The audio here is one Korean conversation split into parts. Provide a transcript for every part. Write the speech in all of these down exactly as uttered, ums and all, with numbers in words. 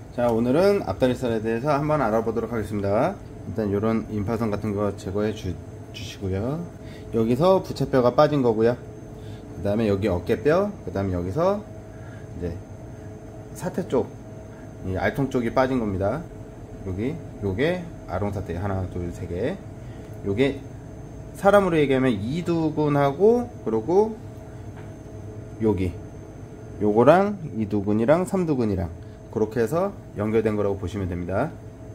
자, 오늘은 앞다리살에 대해서 한번 알아보도록 하겠습니다. 일단 이런 임파선 같은 거 제거해 주, 주시고요. 여기서 부채뼈가 빠진 거고요. 그 다음에 여기 어깨뼈, 그 다음에 여기서 이제 사태 쪽, 이 알통 쪽이 빠진 겁니다. 여기 요게 아롱사태 하나 둘 세 개. 요게 사람으로 얘기하면 이두근하고, 그리고 여기 요거랑 이두근이랑 삼두근이랑 그렇게 해서 연결된 거라고 보시면 됩니다.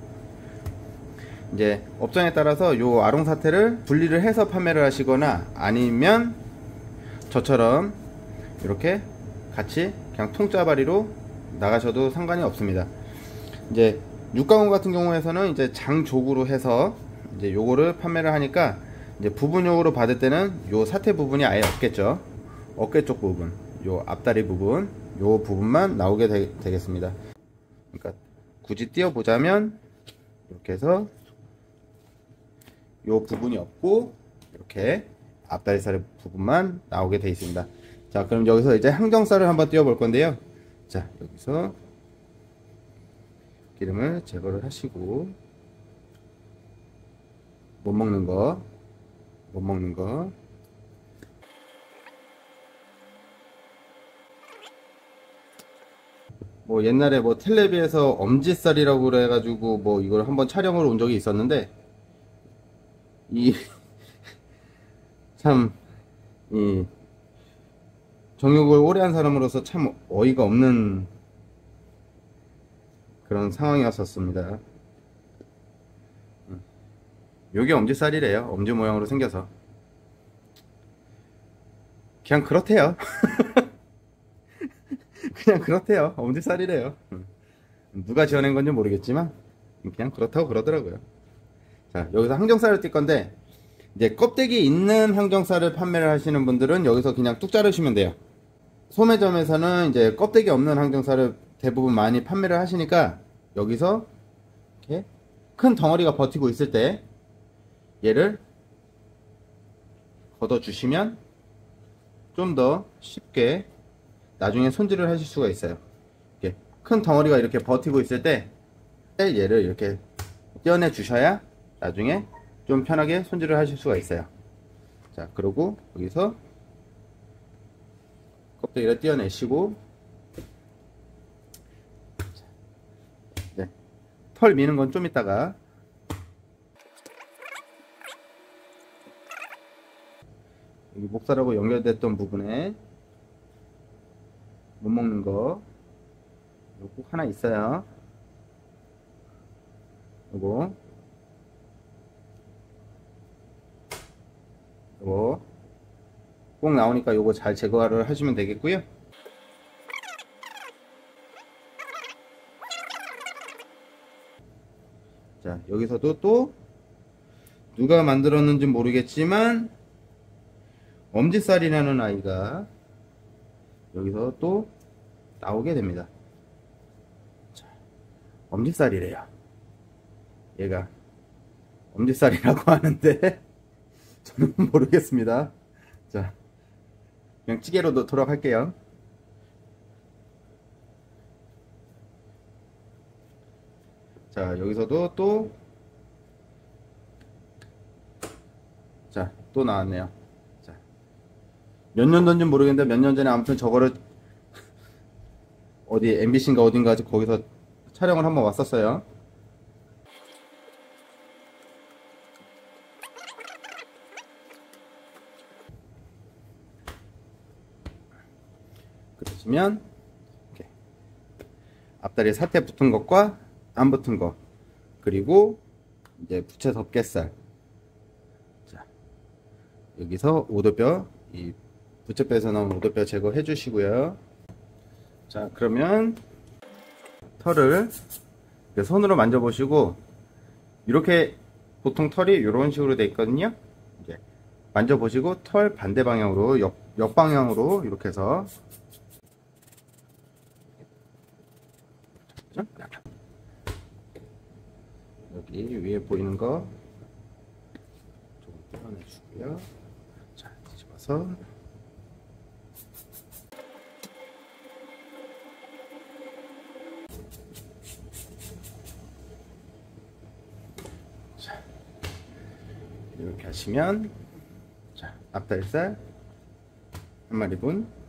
이제 업장에 따라서 요 아롱사태를 분리를 해서 판매를 하시거나 아니면 저처럼 이렇게 같이 그냥 통짜바리로 나가셔도 상관이 없습니다. 이제 육가공 같은 경우에서는 이제 장족으로 해서 이제 요거를 판매를 하니까 이제 부분용으로 받을 때는 요 사태 부분이 아예 없겠죠. 어깨 쪽 부분, 요 앞다리 부분, 요 부분만 나오게 되, 되겠습니다. 그러니까 굳이 띄워 보자면 이렇게 해서 요 부분이 없고 이렇게 앞다리살 부분만 나오게 되어 있습니다. 자, 그럼 여기서 이제 항정살을 한번 띄워 볼 건데요. 자, 여기서 기름을 제거를 하시고, 못 먹는 거, 못 먹는 거. 뭐 옛날에 뭐 텔레비에서 엄지살이라고 그래가지고 뭐 이걸 한번 촬영을 온 적이 있었는데, 이 참 이 정육을 오래 한 사람으로서 참 어이가 없는 그런 상황이었었습니다. 요게 엄지살이래요. 엄지 모양으로 생겨서 그냥 그렇대요. 그냥 그렇대요. 엄지살이래요. 누가 지어낸 건지 모르겠지만 그냥 그렇다고 그러더라고요. 자, 여기서 항정살을 뜰 건데, 이제 껍데기 있는 항정살을 판매를 하시는 분들은 여기서 그냥 뚝 자르시면 돼요. 소매점에서는 이제 껍데기 없는 항정살을 대부분 많이 판매를 하시니까 여기서 이렇게 큰 덩어리가 버티고 있을 때 얘를 걷어 주시면 좀 더 쉽게 나중에 손질을 하실 수가 있어요. 이렇게 큰 덩어리가 이렇게 버티고 있을 때 얘를 이렇게 떼어내 주셔야 나중에 좀 편하게 손질을 하실 수가 있어요. 자, 그리고 여기서 껍데기를 떼어내시고, 네, 털 미는 건 좀 이따가. 여기 목살하고 연결됐던 부분에 못 먹는 거 요거 꼭 하나 있어요. 요거 요거 꼭 나오니까 요거 잘 제거를 하시면 되겠고요. 자, 여기서도 또 누가 만들었는지 모르겠지만 엄지살이라는 아이가 여기서 또 나오게 됩니다. 자, 엄지살이래요. 얘가 엄지살이라고 하는데 저는 모르겠습니다. 자, 그냥 찌개로 넣도록 할게요. 자, 여기서도 또, 자, 또 나왔네요. 자, 몇 년도인지 모르겠는데 몇 년 전에 아무튼 저거를 어디 엠비씨인가 어딘가 거기서 촬영을 한번 왔었어요. 그러시면 이렇게 앞다리 사태 붙은 것과 안 붙은 것, 그리고 이제 부채 덮개살. 자, 여기서 오돌뼈, 이 부채뼈에서 나온 오돌뼈 제거해 주시고요. 자, 그러면 털을 손으로 만져보시고, 이렇게 보통 털이 이런 식으로 돼 있거든요. 이제 만져보시고 털 반대 방향으로, 옆, 옆 방향으로 이렇게 해서 여기 위에 보이는 거 좀 떼어내주고요. 자, 뒤집어서 이렇게 하시면 자 앞다리살 한 마리분